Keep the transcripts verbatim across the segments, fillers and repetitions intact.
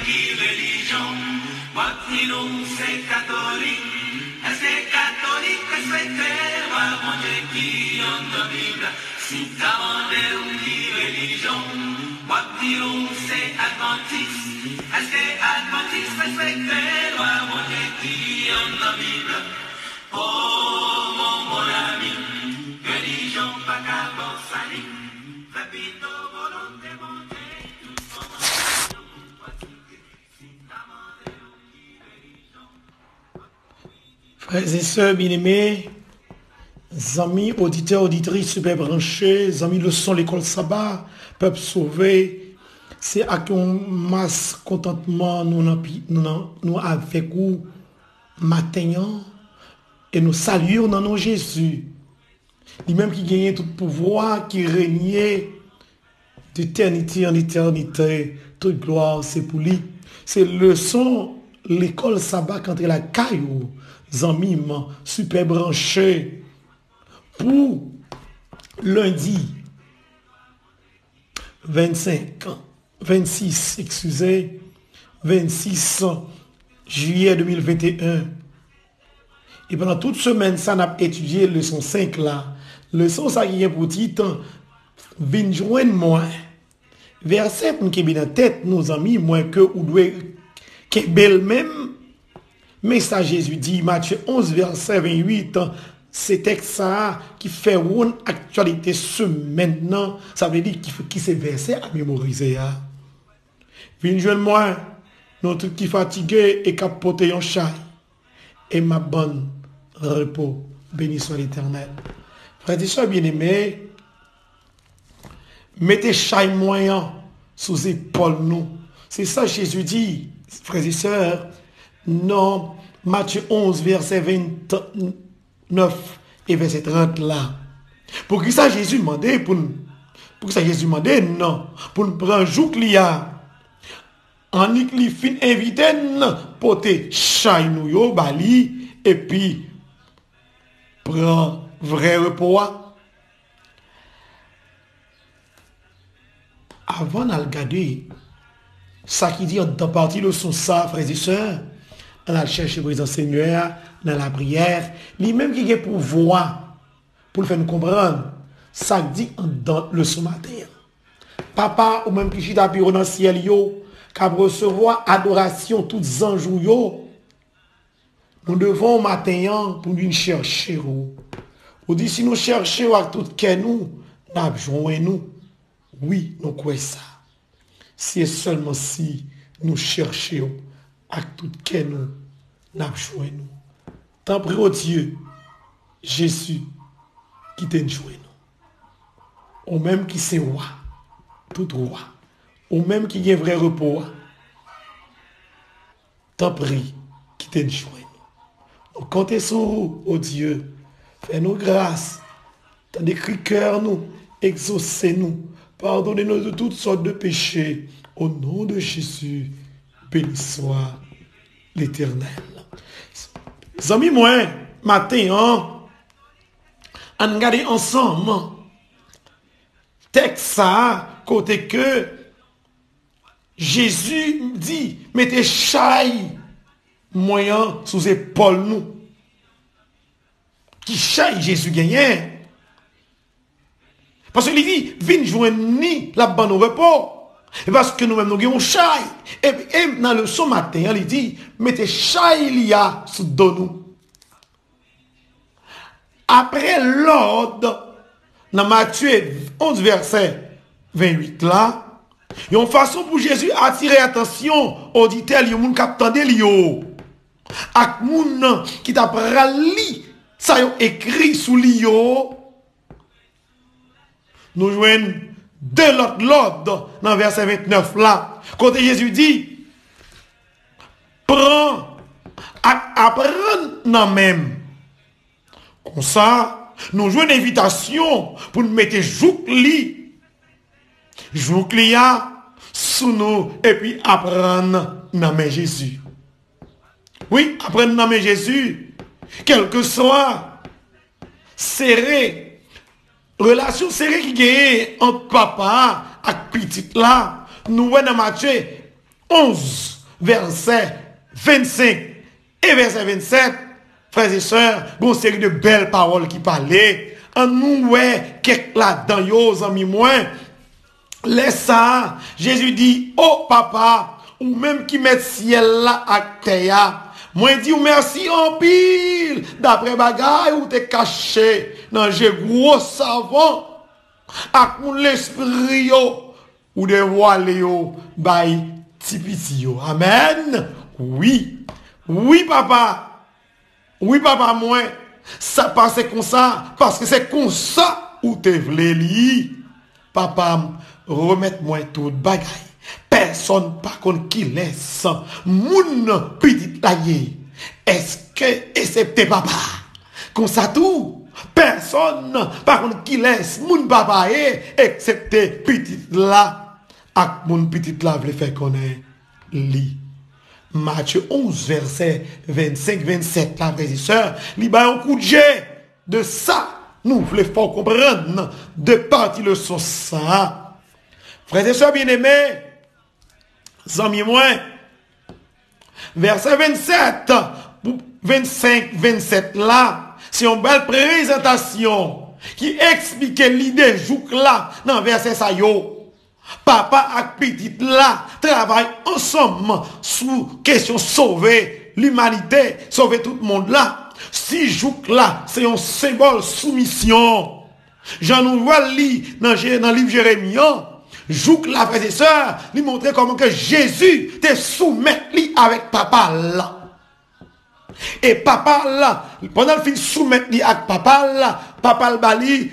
qui religion? Moi, si nous, c'est catholique. Est-ce que catholique, respecter, moi, mon Dieu qui en la Bible? Si t'as demandé une religion, moi, si nous, c'est adventiste. Est-ce que adventiste, respecter, moi, mon Dieu qui en la Bible? Oh, mon bon ami, religion, pas qu'à bon salut. Repito, volonté, mon Dieu. Frères et sœurs bien-aimés, amis auditeurs, auditrices super branchés, amis leçon l'école sabbat, peuple sauvé, c'est avec un masse contentement nous nous nous avec vous matin et nous saluons dans nos Jésus. Lui-même qui gagnait tout pouvoir, qui régnait d'éternité en éternité, toute gloire c'est pour lui. C'est leçon l'école sabbat quand elle a caillou. Amis super branché pour lundi vingt-cinq, vingt-six, excusez, vingt-six juillet deux mille vingt et un. Et pendant toute semaine, ça n'a étudié leçon cinq là. Leçon ça qui est pour titre, vin joindre moi. Verset pour qui est dans tête, nos amis, moins que ou doit que belle même. Mais ça, Jésus dit, Matthieu onze, verset vingt-huit, c'est texte ça qui fait une actualité ce maintenant. Ça veut dire qu'il faut qui c'est verset à mémoriser. Venez joindre moi, notre qui fatigué et capoté en chai. Et ma bonne repos. Béni soit l'Éternel. Frères et sœurs bien-aimés, mettez chai moyen sous épaule nous. C'est ça Jésus dit, frères et sœurs. Non, Matthieu onze, verset vingt-neuf et verset trente là. Pour qui ça Jésus demandait, pour, pour ça Jésus demandait, non, pour nous prendre jour qu'il y a. En y fin invité, pour te chay nou yo, bali, et puis, prend vrai repos. Avant de regarder, ça qui dit dans partie de son ça, frères et sœurs, on a cherché le Seigneur dans la prière, lui-même qui est pour voir, pour le faire nous comprendre, ça dit dans le son matin. Papa, ou même qui chita dans le ciel, yo, qui recevoir adoration tous anges, yo, nous devons matin pour nous chercher. On dit si nous cherchons à tout que nous, nous besoin nous. Oui, nous croyons ça. C'est seulement si nous cherchons à tout que nous, nous besoin nous. Tant pis au Dieu, Jésus, qui t'a joué nous. Ou même qui c'est roi, tout roi. Ou même qui est vrai repos. Tant pis, qui t'a joué nous. Nous comptons sur vous, oh Dieu. Fais-nous grâce. T'as des cris cœur nous. Exaucez-nous. Pardonnez-nous de toutes sortes de péchés. Au nom de Jésus, béni soit l'Éternel. Amis, moi, matin, hein, on regarde ensemble. Texte ça, côté que Jésus dit, mettez chaille moyen sous épaule nous. Qui chaille Jésus gagne. Parce que il dit, viens joindre ni la bonne au repos. Parce que nous-mêmes, nous avons chaille. Et, et dans le son matin, il dit, mettez chaille il y a sous nous. Après l'ordre, dans Matthieu onze, verset vingt-huit là, il y a une façon pour Jésus attirer attention auditeur, il y a un capteur de l'io. Ak moun qui t'a prali, ça y écrit sous l'io. Nous jouons de l'autre l'ordre dans verset vingt-neuf là. Quand Jésus dit, prends, apprends dans même. Comme ça, nous jouons une invitation pour nous mettre joukli. Joukli sous nous et puis apprendre dans même Jésus. Oui, apprendre dans même Jésus. Quel que soit serré, relation serrée qui gagne entre papa et petite là, nous voyons dans Matthieu onze, verset vingt-cinq et verset vingt-sept, frères et sœurs, bon série de belles paroles qui parlaient. En nous, ouais, quelques là-dedans, yo, amis, moins. Laisse ça. Jésus dit, oh papa, ou même qui met ciel là à terre. Moi, dit, merci en pile. D'après bagaille, ou t'es caché. Non, j'ai gros savant. Ak mon l'esprit yo. Ou de voile yo. Bay, tipiti yo. Amen. Oui. Oui, papa. Oui, papa, moi. Ça passe comme ça. Parce que c'est comme ça ou te vle li. Papa, remettre-moi tout bagaille. Personne par contre qui laisse moun petit taillé. Est-ce que excepté papa? Comme ça tout. Personne par contre qui laisse moun papa excepté petit là. Ak moun petit là vle faire connaître li. Matthieu onze, verset vingt-cinq vingt-sept, la frères et sœurs, il y a un coup de jet de ça. Nous voulons comprendre de partie le son ça. Frères et sœurs bien-aimés, amis moins, verset vingt-sept, vingt-cinq vingt-sept là, c'est une belle présentation qui explique l'idée jouk là dans verset ça yo. Papa et petite là travaillent ensemble sous question sauver l'humanité, sauver tout le monde là. Si jouk là, c'est un symbole soumission. J'en nous vois li dans le livre Jérémie. Jouk là, frères et sœurs, lui montrer comment que Jésus te soumet li avec papa là. Et papa là, pendant le fin soumettre li avec papa là, papa le bali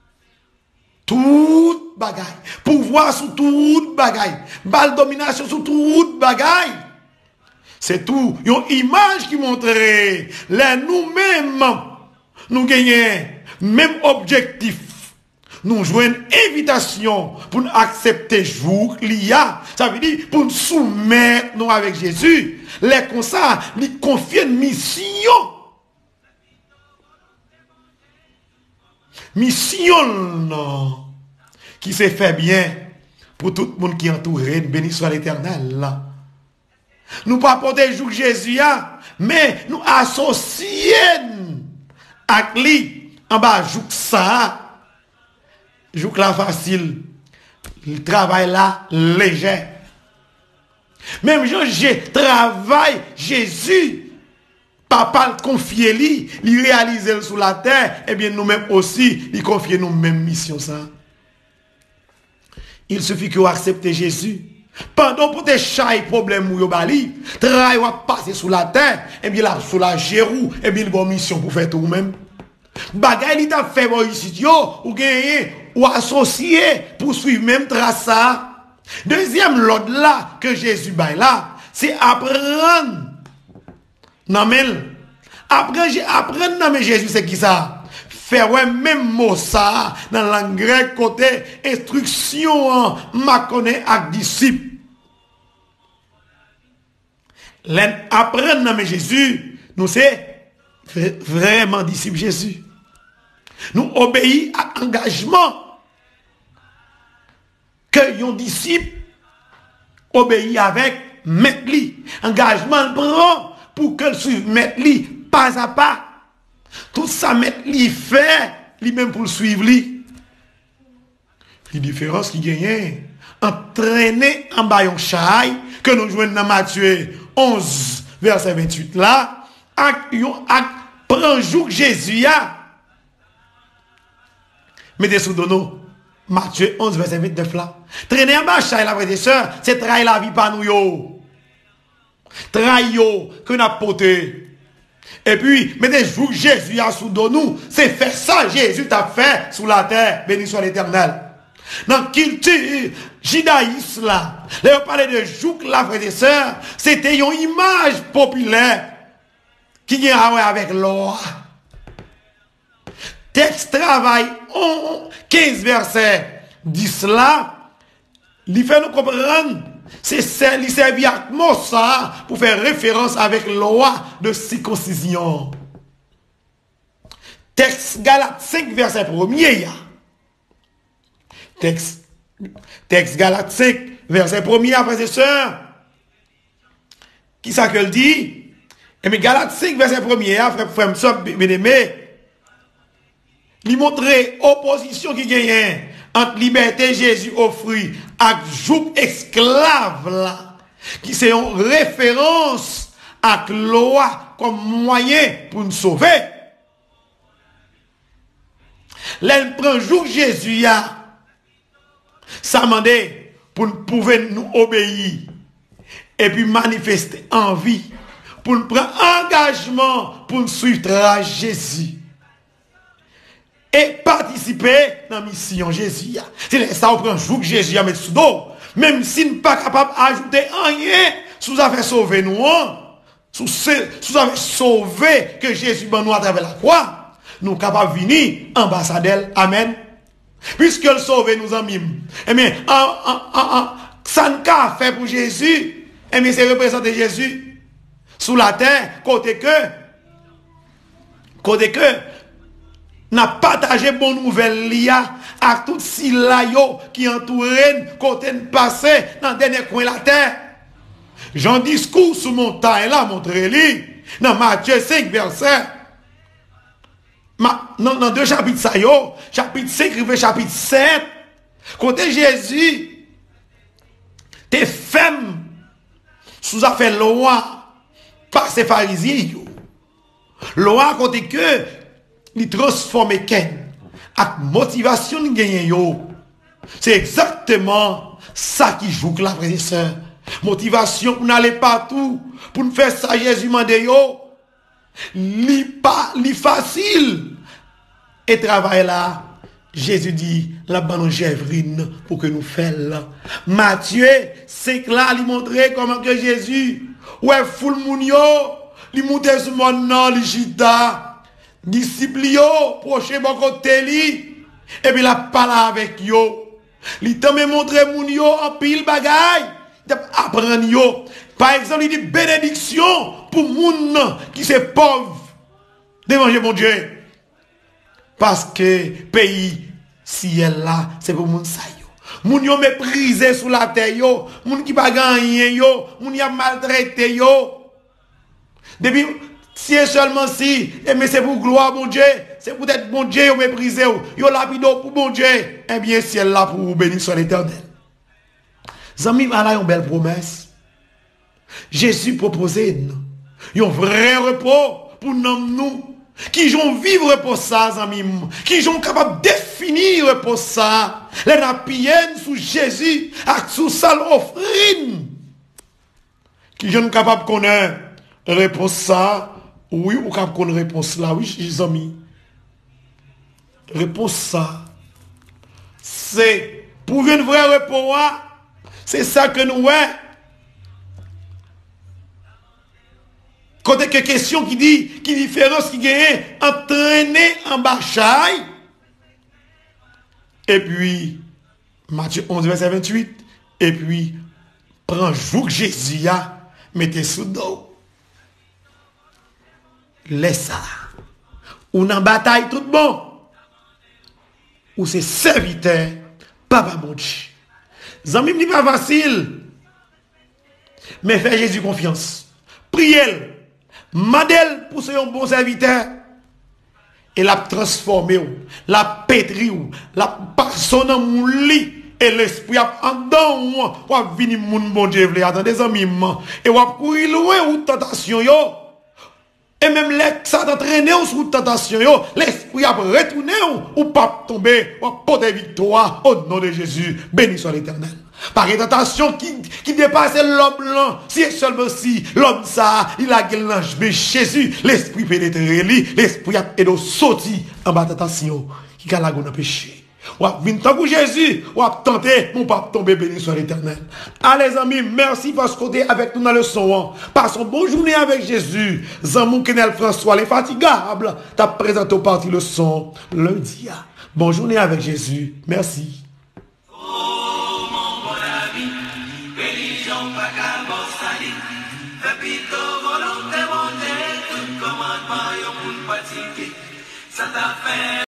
tout bagaille, pouvoir sur toute bagaille, balle domination sur toute bagaille. C'est tout, une image qui montrerait les nous-mêmes, nous gagnons même objectif. Nous jouons une invitation pour nous accepter jour l'I A. Ça veut dire pour nous soumettre nous avec Jésus. Les comme ça, nous confier une mission. Mission non, qui s'est fait bien pour tout le monde qui entoure, béni soit l'Éternel. Nous pas porter jour Jésus, mais nous associer avec lui en bas jour ça. Jour là facile, le travail là léger. Même Jean, j'ai travail Jésus. Papa confie lui, il réalise sur la terre, et bien nous-mêmes aussi, il confie nous même mission ça. Il suffit que vous acceptez Jésus. Pendant pour tes chats et problèmes ou bali, travail va passer sur la terre, et bien là sur la Gérou, et bien bonne mission pour faire tout même. Bagay li t'a fait bon ici yo, ou gagner ou associé pour suivre même trace ça. Deuxième l'ordre là que Jésus baille là, c'est apprendre. Non mais apprendre apprendre non mais Jésus c'est qui ça? Faire ouais même mot ça dans la langue grecque côté instruction m'a connaît avec disciple. Apprendre non mais Jésus, nous c'est vraiment disciple Jésus. Nous obéissons à l'engagement que un disciple obéit avec maître li. Engagement prend pour que suive maître li pas à pas. Tout ça maître li fait lui-même pour le suivre li. La différence qui gagne entraîner en baillon chai que nous jouons dans Matthieu onze verset vingt-huit là ak prend jour Jésus a mettez sous dono Matthieu onze verset vingt-neuf là traîner en bas chai la frère et sœur c'est trahir la vie par nous yo trahir que n'a porté et puis mettez jour Jésus a sous dono c'est faire ça Jésus t'a fait sous la terre béni soit l'Éternel. Dans la culture judaïsme là, là on parlait de jouk la frère et sœurs, c'était une image populaire qui vient avec l'or. Texte travail quinze verset dix là, il fait nous comprendre, c'est ça, il servait à ça pour faire référence avec loi de circoncision. Texte Galates cinq verset premier. Texte, texte Galates cinq, verset premier, frères et sœurs. Qui ça que le dit? Et mais Galates cinq, verset premier, frère, frère, frère, bien aimé, il montre opposition qui gagne entre liberté Jésus offrit et joug esclave là, qui c'est une référence à la loi comme moyen pour nous sauver. L'elle prend joug Jésus ya, ça demande pour nous pouvoir nous obéir et puis manifester envie pour nous prendre engagement pour nous suivre Jésus et participer dans la mission Jésus. C'est ça on prend jour que Jésus a mis sous dos, même si nous pas capable d'ajouter rien sous affaire sauver nous, sous sous affaire sauver que Jésus nous à travers la croix, nous capables de venir ambassadeur. Amen. Puisque le sauver nous amis. Eh bien, ça ne qu'a fait pour Jésus. Eh bien, c'est représenter Jésus sous la terre, côté que, côté que, n'a partagé bonne nouvelle liya à tout si yo qui entourent côté passé dans le dernier coin de la terre. Jean discours sous montagne là, montrez-lui, dans Matthieu cinq, verset. Dans, dans deux chapitres, ça yo, chapitre cinq, chapitre sept, côté Jésus, t'es femme sous affaire loi, par ces pharisiens. Loi côté que, il transforme Ken, avec motivation de gagner yo. C'est exactement ça qui joue là, frères et sœurs. Motivation pour n'aller partout, pour nous faire ça, Jésus mande yo. Li pas, li facile. Et travail là, Jésus dit, la bonne gèvrine pour que nous fassions. Matthieu, c'est que là, il montrait comment que Jésus, ouais, foule moun yo, li monte sur mon nom, li jita, disciple yo, proche bon côté li, et puis la parle avec yo. Li t'a me montré moun yo en pile bagay, apprendre yo. Par exemple, il dit bénédiction pour moun qui c'est pauvre. Devant mon Dieu. Parce que pays, ciel là, c'est pour moun sa yo. Moun yo méprisé sous la terre yo. Moun qui pas gagné yo. Moun y a maltraité yo. Depuis, si et seulement si, mais c'est pour gloire mon Dieu. C'est pour être bon Dieu yo méprisé yo. Yo lapido pour bon Dieu. Eh bien, ciel là pour vous bénir sur l'éternel. Zami, voilà une belle promesse. Jésus proposait un vrai repos pour nous. Qui ont vivre pour ça, amis, qui sont capables de définir pour ça, les napiens sous Jésus, avec sous sa offrine, qui sont capables de connaître réponse ça, oui, ou capable de connaître réponse là, oui, les amis. Réponse ça, c'est pour une vraie réponse, c'est ça que nous, ouais. Côté que question qui dit, qui différence qui gagne, entraîner en bataille. Et puis, Matthieu onze, verset vingt-huit. Et puis, prends jour que Jésus a, mettez sous dos. Laisse ça. Ou en bataille tout bon. Ou c'est serviteur, papa bon Dieu. Zami n'est pas facile. Mais fais Jésus confiance. Priez. Madel pour un bon serviteur. Et l'a transformé, l'a pétri, l'a personne en mon lit. Et l'esprit a en dedans, ou a vini moun bon Dieu, attendez amis, et ou a courir loin ou tentation yo. Et même les ça t'entraîner ou tentation yo, l'esprit a retourné ou pas tomber, ou porter victoire au nom de Jésus. Béni soit l'Éternel. Par une tentation qui, qui dépasse l'homme blanc, si et seulement si l'homme ça, il a gueule l'ange, mais Jésus, l'esprit pénétre lui, l'esprit a été sorti en bas de tentation, qui a la gonne péché. Ou a vint tant que Jésus, ou a tenté, mon pape tomber béni soit l'Éternel. Allez amis, merci parce que vous êtes avec nous dans le son. Passons bonne journée avec Jésus. Zamou Kenel François, l'infatigable, t'as présenté au parti le son lundi. Bonne journée avec Jésus. Merci. Ça t'a fait